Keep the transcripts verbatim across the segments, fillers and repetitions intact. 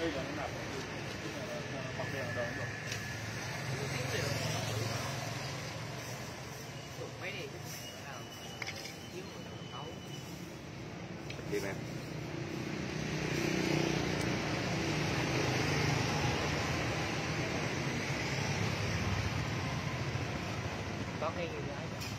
bây giờ nó nạp bật đèn ở đâu rồi. Mấy đi nào chiếu nấu đi em. có cái gì đấy.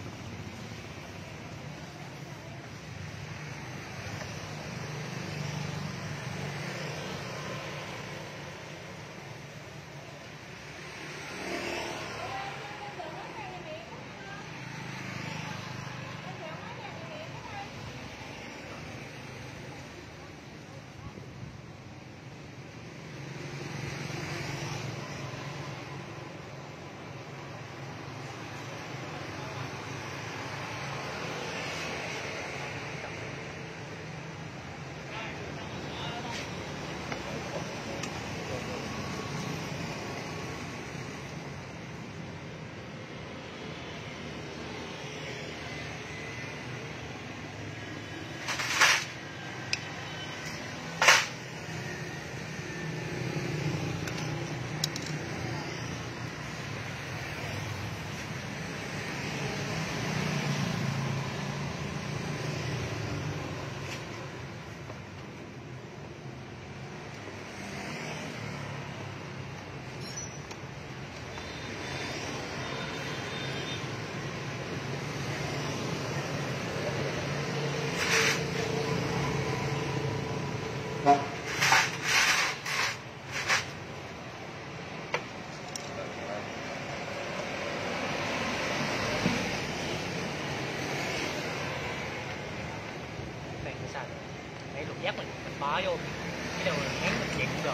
Cái lục giác mình mình bó vô cái đầu nén mình chém cũng được.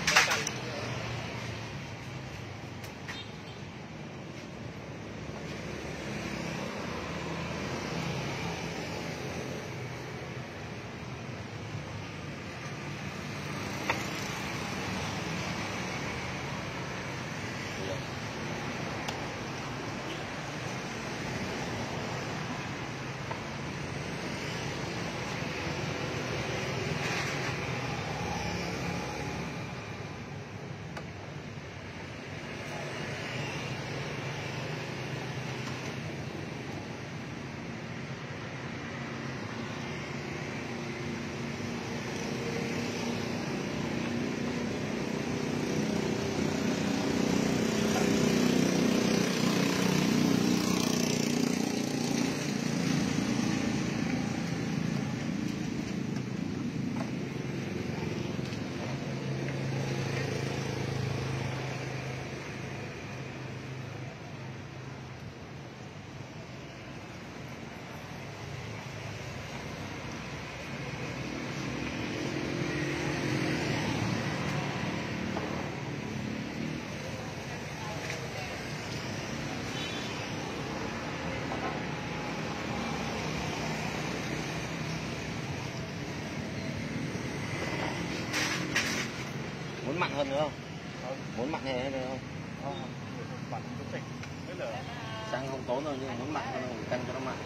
Muốn mặn hơn nữa không? Không. Muốn mặn hơn nữa không? Không. Mặn có chỉnh. Xăng không tốn đâu nhưng muốn mặn hơn thì canh cho nó mặn.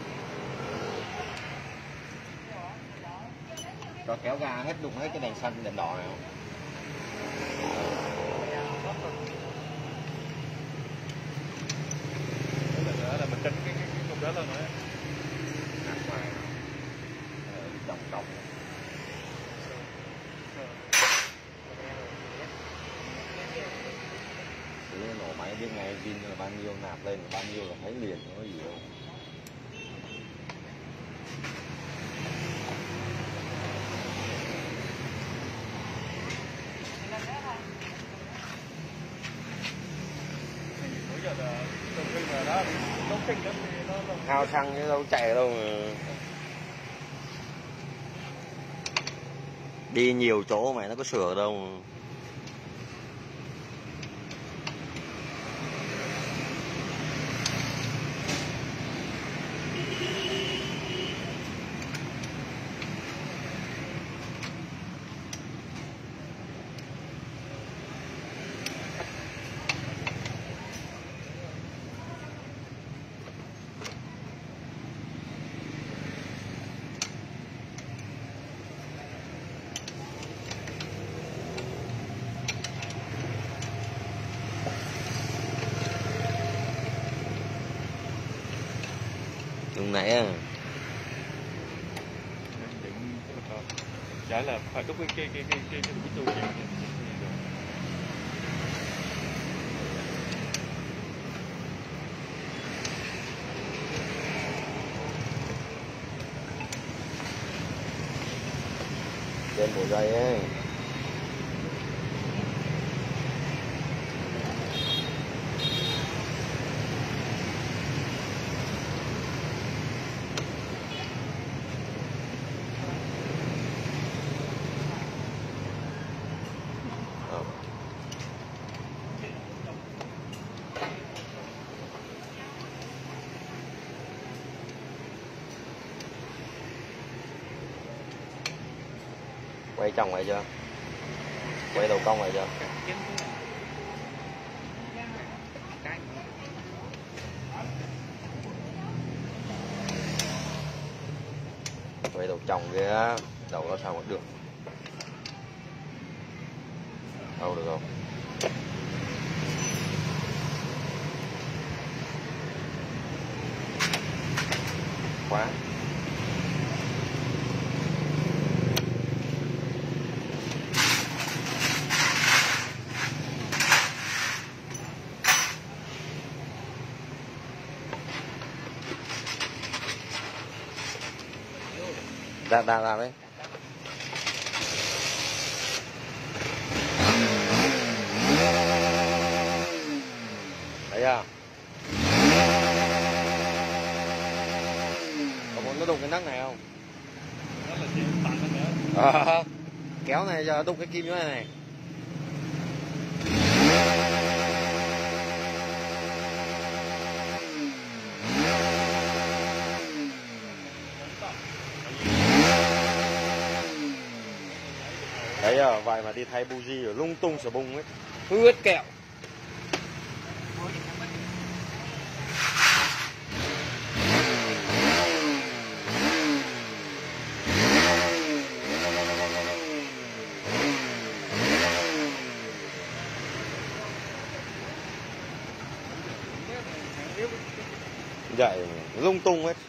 Cho kéo ga hết đụng hết cái đèn xanh đèn đỏ này không? Đó là mình tránh cái cái cái cục đó lên nữa. Nằm ngoài. Đồng đồng. Nổ máy biết ngày pin là bao nhiêu, nạp lên là bao nhiêu là thấy liền, không có gì đâu. Bây giờ là từ khi mà đó đốt sinh đó thì nó Hao xăng chứ đâu chạy đâu mà. Đi nhiều chỗ mày nó có sửa đâu mà. vùng này á. Chả là phải đúc cái cái cái cái cái cái cái tu chuyện. Trên bộ dây ấy. Quay chồng lại chưa? Quay đầu cong lại chưa? Quay đầu chồng kia, đầu nó sao mà được? Đâu được không? Quá. Đạp đạp đạp đấy. Thấy à? Có muốn nó đụng cái nấc này không? Đó là chuyện tặng nữa. À, kéo này giờ đụng cái kim như này này. Đấy à, vậy mà đi thay buji ở lung tung sờ bung ấy, ướt kẹo. Vậy lung tung hết.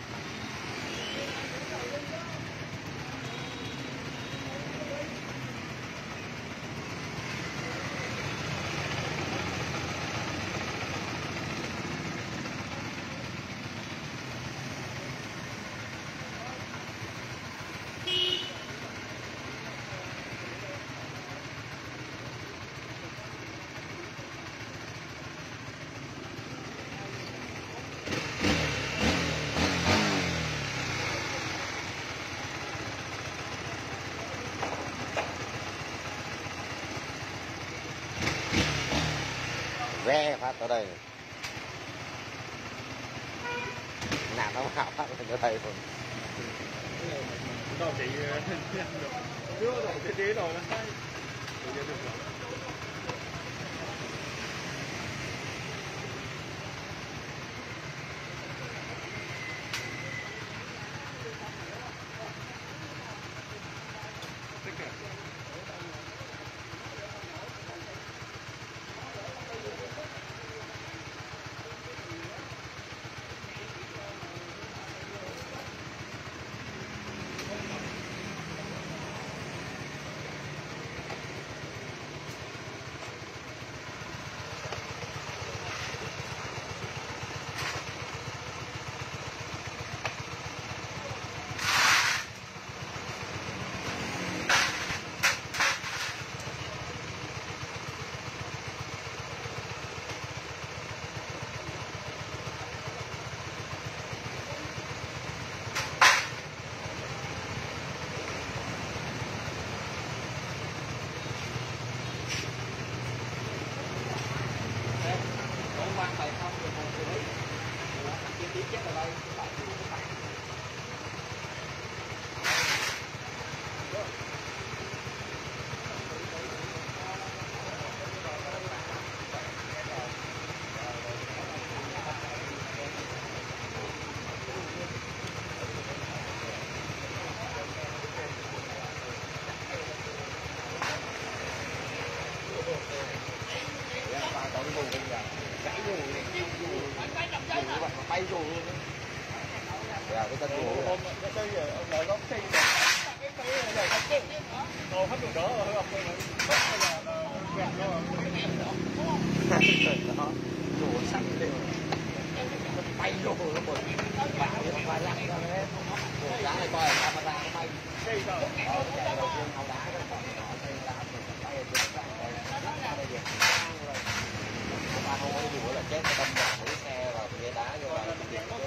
Ve phát ở đây, nạt nó hạo phát ở đây rồi. Đâu chị đưa rồi cái đĩa rồi đó. vào cái tân ngủ. Hôm cái cây rồi ông đợi gốc cây rồi. Cái cây này là cây. Ô hết đường đỡ rồi không cây này. Là gạt nó Đó, đồ sắt lên. Bay đồ nó một bảo và lắc ra đấy. Đồ đá này coi là camera nó bay. cây rồi. Ờ, cái chạy đầu tiên hậu đá nó còn nhỏ cây đá mình bay ở trên cái đây. Lắc ra đây kìa. Ba không có đùa là chết cái đâm vào cái xe vào cái đá vô là điện chết.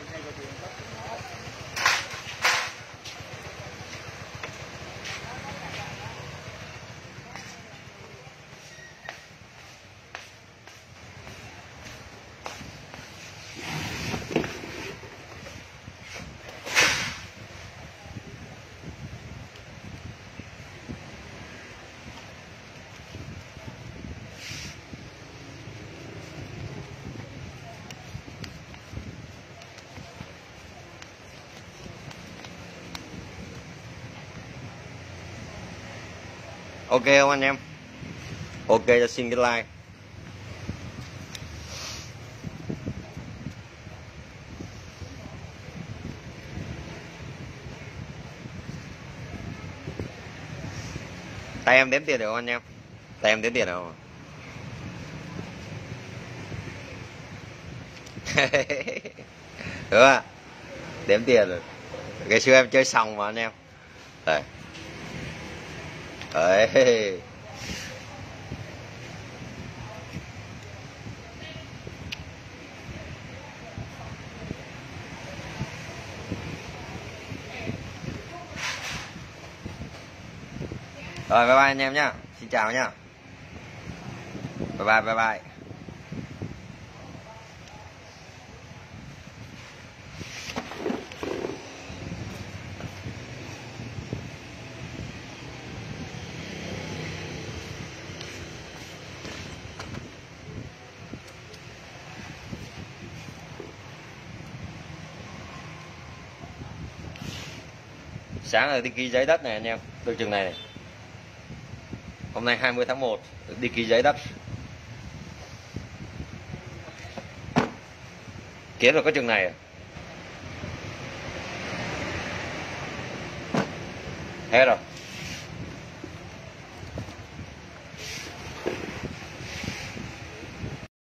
Ok không anh em? Ok cho xin cái like. Tay em đếm tiền được không anh em? Tay em đếm tiền được không? Đúng không? Đếm tiền rồi. Ngày xưa em chơi sòng mà anh em. Đây. Đấy. Rồi bye bye anh em nhá. Xin chào nhá. Bye bye bye bye. Sáng rồi đi ký giấy đất này anh em, từ chừng này, này. Hôm nay hai mươi tháng một đi ký giấy đất. Kiếm được có chừng này à? Hết rồi.